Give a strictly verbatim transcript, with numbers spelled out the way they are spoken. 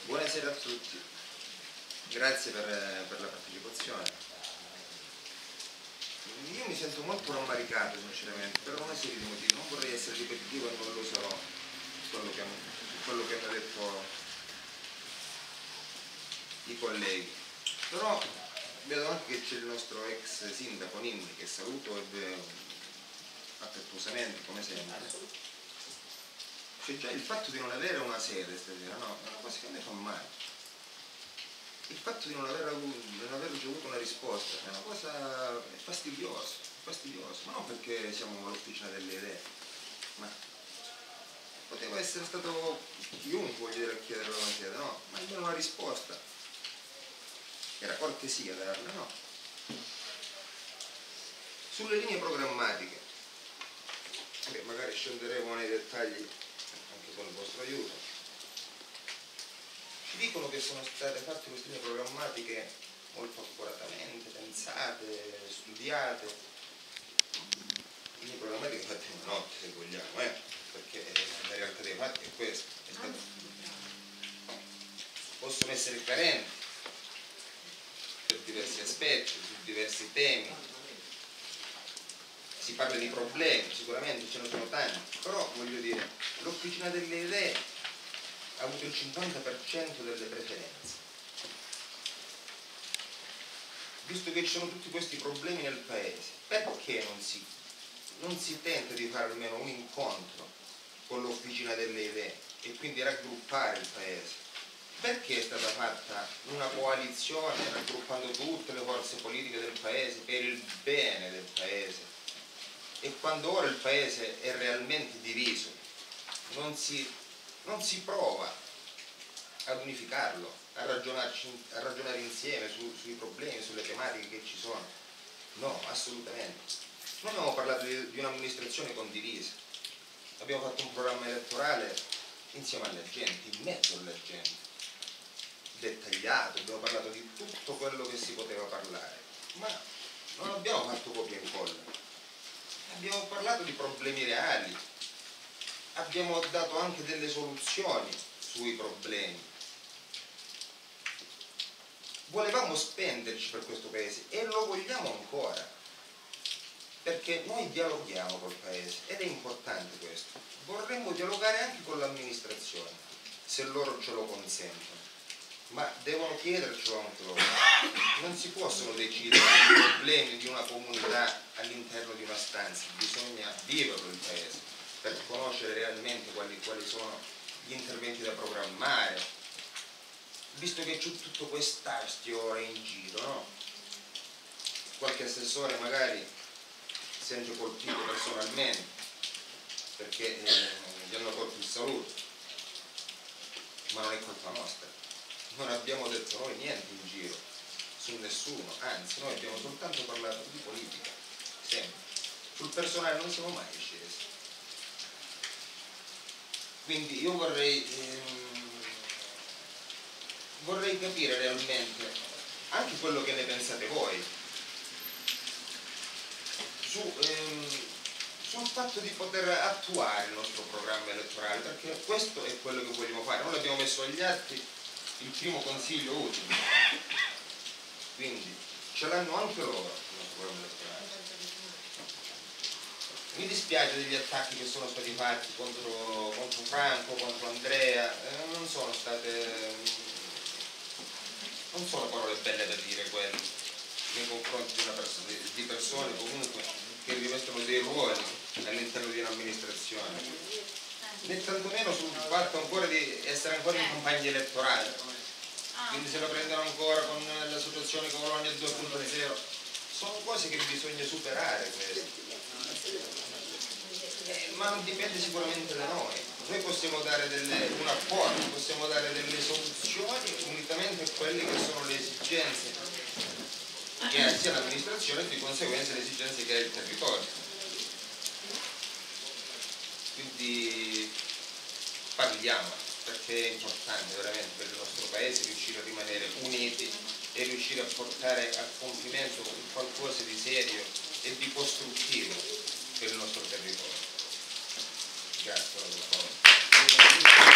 Buonasera a tutti, grazie per, per la partecipazione. Io mi sento molto rammaricato sinceramente per una serie di motivi, non vorrei essere ripetitivo e non lo sarò su quello che, su quello che hanno detto i colleghi, però vedo anche che c'è il nostro ex sindaco Ninni, che saluto e affettuosamente come sempre. C'è già il fatto di non avere una sede stasera, no? È una cosa che a me fa male. Il fatto di non aver, avuto, non aver ricevuto una risposta è una cosa fastidiosa, fastidiosa, ma non perché siamo all'officina delle idee, ma poteva essere stato chiunque, voglio dire, a chiedere una sede, no? Ma almeno una risposta. Era cortesia darla, no? Sulle linee programmatiche, che magari scenderemo nei dettagli anche con il vostro aiuto, ci dicono che sono state fatte queste linee programmatiche molto accuratamente, pensate, studiate, linee programmatiche fatte in una notte se vogliamo, eh? Perché la realtà dei fatti è questa. È stato... possono essere carenti per diversi aspetti, su diversi temi. Si parla di problemi, sicuramente ce ne sono tanti, però voglio dire, l'Officina delle Idee ha avuto il cinquanta per cento delle preferenze. Visto che ci sono tutti questi problemi nel Paese, perché non si, non si tenta di fare almeno un incontro con l'Officina delle Idee e quindi raggruppare il Paese? Perché è stata fatta una coalizione raggruppando tutte le forze politiche del Paese per il bene del Paese? E quando ora il Paese è realmente diviso, non si, non si prova ad unificarlo, a, ragionarci, a ragionare insieme su, sui problemi, sulle tematiche che ci sono. No, assolutamente. Noi abbiamo parlato di, di un'amministrazione condivisa, abbiamo fatto un programma elettorale insieme alla gente, in mezzo alla gente, dettagliato, abbiamo parlato di tutto quello che si poteva parlare, ma non abbiamo fatto copia e incolla. Abbiamo parlato di problemi reali, abbiamo dato anche delle soluzioni sui problemi. Volevamo spenderci per questo Paese e lo vogliamo ancora, perché noi dialoghiamo col Paese ed è importante questo. Vorremmo dialogare anche con l'amministrazione, se loro ce lo consentono, ma devono chiedercelo anche loro. Non si possono decidere i problemi di una comunità all'interno di una stanza, bisogna viverlo il Paese per conoscere realmente quali, quali sono gli interventi da programmare, visto che c'è tutto quest'astio ora in giro, no? Qualche assessore magari si sente colpito personalmente perché eh, gli hanno tolto il saluto, ma non è colpa nostra. Non abbiamo detto noi niente in giro su nessuno, anzi noi abbiamo soltanto parlato di politica, sempre. Sul personale non siamo mai scesi. Quindi io vorrei, ehm, vorrei capire realmente anche quello che ne pensate voi su, ehm, sul fatto di poter attuare il nostro programma elettorale, perché questo è quello che vogliamo fare. Noi l'abbiamo messo agli atti il primo consiglio utile, quindi ce l'hanno anche loro il nostro programma elettorale. Mi dispiace degli attacchi che sono stati fatti contro, contro Franco, contro Andrea, eh, non sono state non sono parole belle da dire quelle nei confronti di, una perso di, di persone comunque che rivestono dei ruoli all'interno di un'amministrazione, né tantomeno sul fatto ancora di essere ancora in campagna elettorale, quindi se lo prendono ancora con l'associazione Colonia due punto zero, sono cose che bisogna superare queste. Eh, ma non dipende sicuramente da noi. Noi possiamo dare delle, un apporto, possiamo dare delle soluzioni unitamente a quelle che sono le esigenze che ha sia l'amministrazione e di conseguenza le esigenze che ha il territorio. Quindi parliamo, perché è importante veramente per il nostro Paese riuscire a rimanere uniti e riuscire a portare a compimento qualcosa di serio e di costruttivo per il nostro territorio. Grazie per la parola.